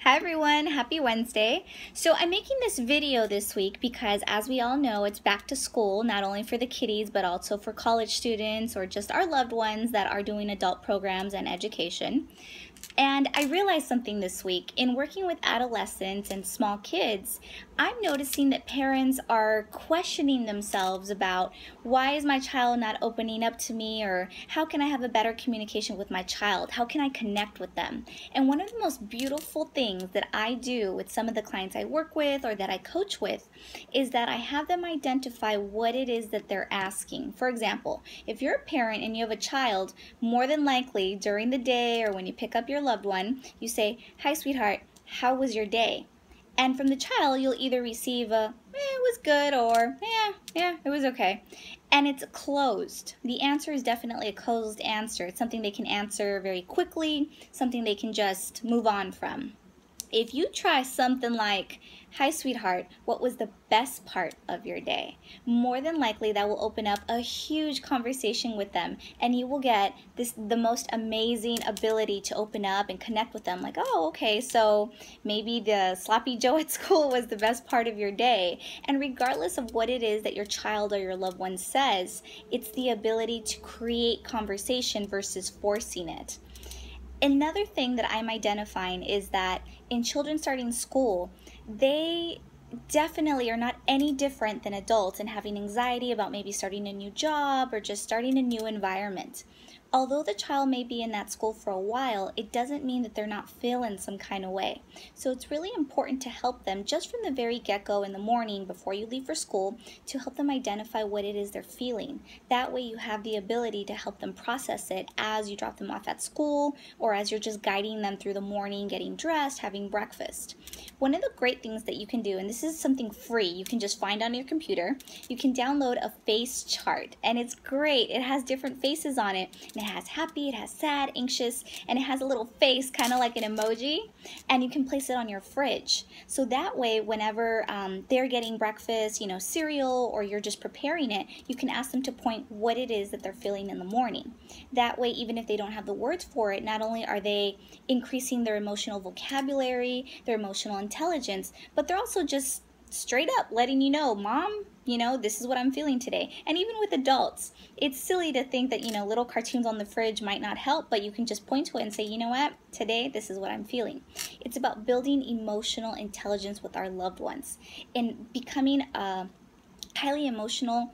Hi everyone, happy Wednesday. So I'm making this video this week because, as we all know, it's back to school, not only for the kiddies but also for college students or just our loved ones that are doing adult programs and education. And I realized something this week. In working with adolescents and small kids, I'm noticing that parents are questioning themselves about, why is my child not opening up to me, or how can I have a better communication with my child? How can I connect with them? And one of the most beautiful things that I do with some of the clients I work with or that I coach with is that I have them identify what it is that they're asking. For example, if you're a parent and you have a child, more than likely during the day or when you pick up your loved one, you say, "Hi sweetheart, how was your day?" And from the child, you'll either receive a, "it was good," or yeah, it was okay. And it's closed. The answer is definitely a closed answer. It's something they can answer very quickly, something they can just move on from. If you try something like, "Hi sweetheart, what was the best part of your day?" more than likely that will open up a huge conversation with them, and you will get the most amazing ability to open up and connect with them. Like, oh, okay, so maybe the sloppy Joe at school was the best part of your day. And regardless of what it is that your child or your loved one says, it's the ability to create conversation versus forcing it. Another thing that I'm identifying is that in children starting school, they definitely are not any different than adults in having anxiety about maybe starting a new job or just starting a new environment. Although the child may be in that school for a while, it doesn't mean that they're not feeling some kind of way. So it's really important to help them just from the very get-go in the morning before you leave for school to help them identify what it is they're feeling. That way you have the ability to help them process it as you drop them off at school or as you're just guiding them through the morning, getting dressed, having breakfast. One of the great things that you can do, and this is something free, you can just find on your computer, you can download a face chart, and it's great. It has different faces on it. It has happy, it has sad, anxious, and it has a little face kind of like an emoji, and you can place it on your fridge. So that way, whenever they're getting breakfast, cereal, or you're just preparing it, you can ask them to point what it is that they're feeling in the morning. That way, even if they don't have the words for it, not only are they increasing their emotional vocabulary, their emotional intelligence, but they're also just straight up letting you know, "Mom, this is what I'm feeling today." And even with adults, it's silly to think that, little cartoons on the fridge might not help, but you can just point to it and say, "You know what, today this is what I'm feeling." It's about building emotional intelligence with our loved ones and becoming a highly emotional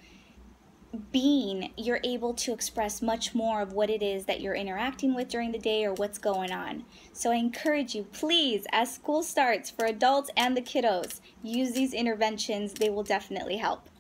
being. You're able to express much more of what it is that you're interacting with during the day or what's going on. So I encourage you, please, as school starts for adults and the kiddos, use these interventions. They will definitely help.